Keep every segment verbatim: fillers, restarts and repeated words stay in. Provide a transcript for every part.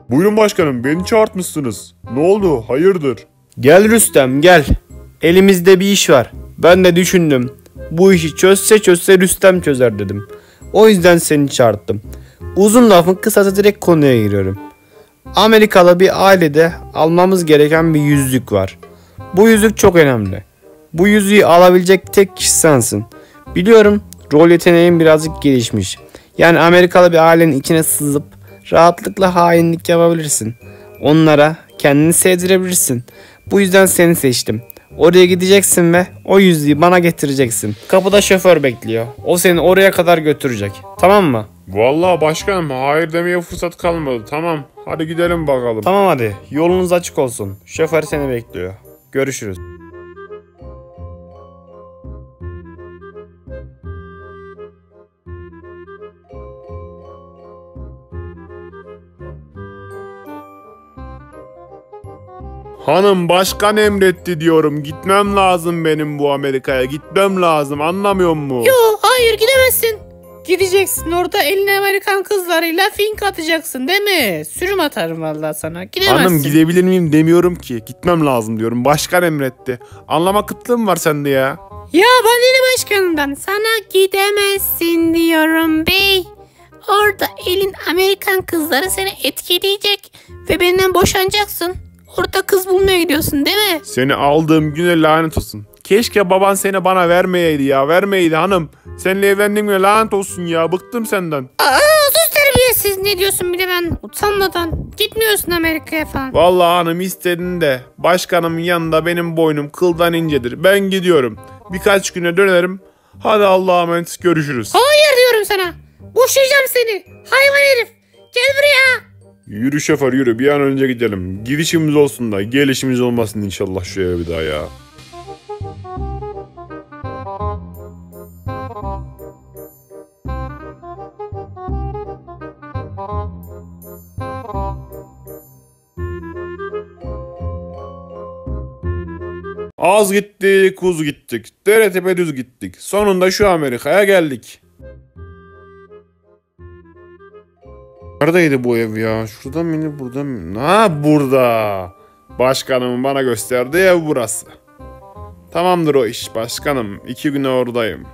Buyurun başkanım, beni çağırtmışsınız. Ne oldu, hayırdır? Gel Rüstem gel. Elimizde bir iş var. Ben de düşündüm. Bu işi çözse çözse Rüstem çözer dedim. O yüzden seni çağırttım. Uzun lafın kısası direkt konuya giriyorum. Amerikalı bir ailede almamız gereken bir yüzük var. Bu yüzük çok önemli. Bu yüzüğü alabilecek tek kişi sensin. Biliyorum rol yeteneğin birazcık gelişmiş. Yani Amerikalı bir ailenin içine sızıp rahatlıkla hainlik yapabilirsin. Onlara kendini sevdirebilirsin. Bu yüzden seni seçtim. Oraya gideceksin ve o yüzüğü bana getireceksin. Kapıda şoför bekliyor. O seni oraya kadar götürecek. Tamam mı? Vallahi başkanım, hayır demeye fırsat kalmadı. Tamam, hadi gidelim bakalım. Tamam hadi. Yolunuz açık olsun. Şoför seni bekliyor. Görüşürüz. Hanım, başkan emretti diyorum. Gitmem lazım benim bu Amerika'ya. Gitmem lazım, anlamıyor musun? Yo, hayır gidemezsin. Gideceksin orada eline Amerikan kızlarıyla fink atacaksın değil mi? Sürüm atarım vallahi sana. Gidemezsin. Hanım, gidebilir miyim demiyorum ki. Gitmem lazım diyorum. Başkan emretti. Anlama kıtlığım var sende ya. Ya bana başkanından sana gidemezsin diyorum bey. Orada elin Amerikan kızları seni etkileyecek ve benden boşanacaksın. Orada kız bulmaya gidiyorsun değil mi? Seni aldığım güne lanet olsun. Keşke baban seni bana vermeyeydi ya. Vermeyeydi hanım. Seninle evlendiğime lanet olsun ya. Bıktım senden. Aa, sus terbiyesiz, ne diyorsun bir de ben utanmadan. Gitmiyorsun Amerika'ya falan. Vallahi hanım, istedin de başkanımın yanında benim boynum kıldan incedir. Ben gidiyorum. Birkaç güne dönerim. Hadi Allah'a emanet, görüşürüz. Hayır diyorum sana. Boşayacağım seni. Hayvan herif. Gel buraya. Yürü şoför yürü, bir an önce gidelim. Gidişimiz olsun da gelişimiz olmasın inşallah şu eve bir daha ya. Az gittik, uz gittik. Dere tepe düz gittik. Sonunda şu Amerika'ya geldik. Neredeydi bu ev ya? Şurada mı, burada mı? Ha, burada. Başkanımın bana gösterdiği ev burası. Tamamdır o iş başkanım. İki güne oradayım.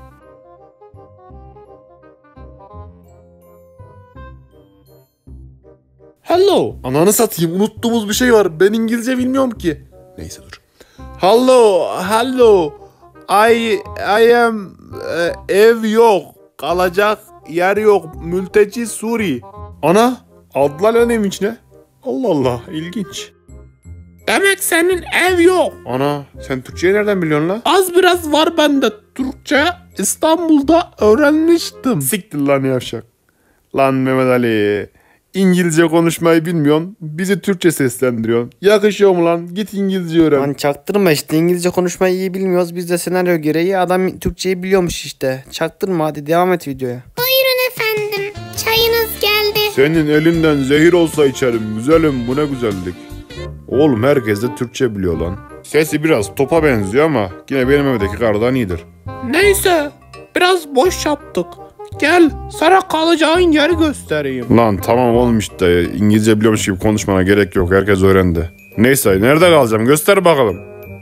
Hello. Ananı satayım, unuttuğumuz bir şey var. Ben İngilizce bilmiyorum ki. Neyse dur. Hello, hello. I, I am e, ev yok. Kalacak yer yok. Mülteci Suri. Ana, adlar lan evin içine. Allah Allah, ilginç. Demek senin ev yok. Ana, sen Türkçeyi nereden biliyorsun la? Az biraz var bende. Türkçe İstanbul'da öğrenmiştim. Siktir lan yavşak. Lan Mehmet Ali. İngilizce konuşmayı bilmiyorsun. Bizi Türkçe seslendiriyorsun. Yakışıyor mu lan? Git İngilizce öğren. Lan çaktırma işte, İngilizce konuşmayı iyi bilmiyoruz. Biz de senaryo gereği adam Türkçeyi biliyormuş işte. Çaktırma, hadi devam et videoya. Buyurun efendim. Çayınız geldi. Senin elinden zehir olsa içerim. Güzelim, bu ne güzellik. Oğlum herkes de Türkçe biliyor lan. Sesi biraz topa benziyor ama yine benim evdeki kardan iyidir. Neyse. Biraz boş yaptık. Gel sana kalacağın yeri göstereyim. Lan tamam oğlum işte, İngilizce biliyormuş gibi konuşmana gerek yok, herkes öğrendi. Neyse, nerede kalacağım göster bakalım.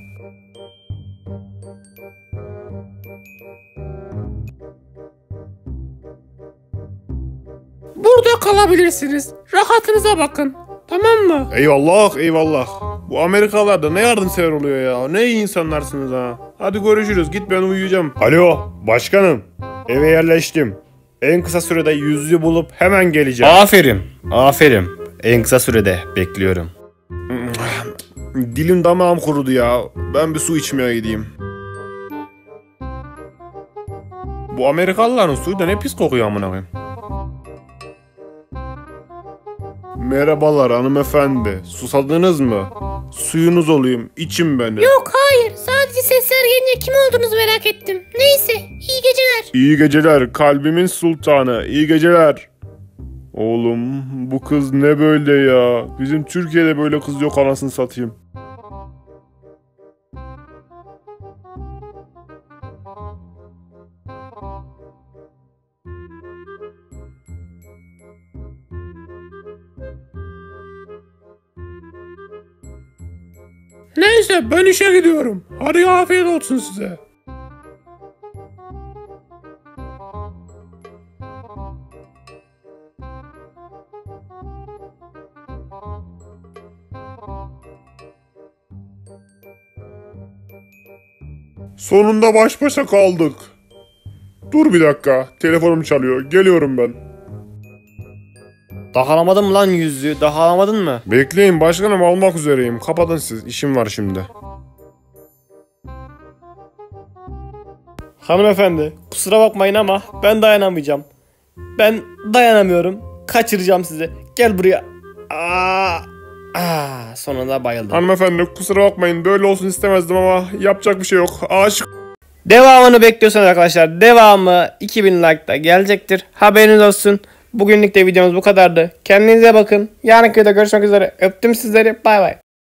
Burada kalabilirsiniz. Rahatınıza bakın. Tamam mı? Eyvallah eyvallah. Bu Amerikalılar da ne yardımsever oluyor ya. Ne iyi insanlarsınız ha. Hadi görüşürüz, git, ben uyuyacağım. Alo başkanım, eve yerleştim. En kısa sürede yüzüğü bulup hemen geleceğim. Aferin. Aferin. En kısa sürede bekliyorum. Dilim damağım kurudu ya. Ben bir su içmeye gideyim. Bu Amerikalıların suyu da ne pis kokuyor amına koyayım. Merhabalar hanımefendi. Susadınız mı? Suyunuz olayım. İçin beni. Yok hayır. Sadece sesler gelince kim olduğunuzu merak ettim. Neyse. İyi geceler. İyi geceler kalbimin sultanı. İyi geceler. Oğlum bu kız ne böyle ya? Bizim Türkiye'de böyle kız yok, anasını satayım. Neyse ben işe gidiyorum. Hadi afiyet olsun size. Sonunda baş başa kaldık. Dur bir dakika. Telefonum çalıyor. Geliyorum ben. Daha alamadın mı lan yüzüğü? Daha alamadın mı? Bekleyin başkanım, almak üzereyim. Kapatın siz. İşim var şimdi. Hanımefendi, kusura bakmayın ama ben dayanamayacağım. Ben dayanamıyorum. Kaçıracağım sizi. Gel buraya. Aa, aa, sonunda bayıldım. Hanımefendi kusura bakmayın. Böyle olsun istemezdim ama yapacak bir şey yok. Aşık. Devamını bekliyorsanız arkadaşlar, devamı iki bin like'da gelecektir. Haberiniz olsun. Bugünlük de videomuz bu kadardı. Kendinize bakın. Yarınki videoda görüşmek üzere. Öptüm sizleri. Bay bay.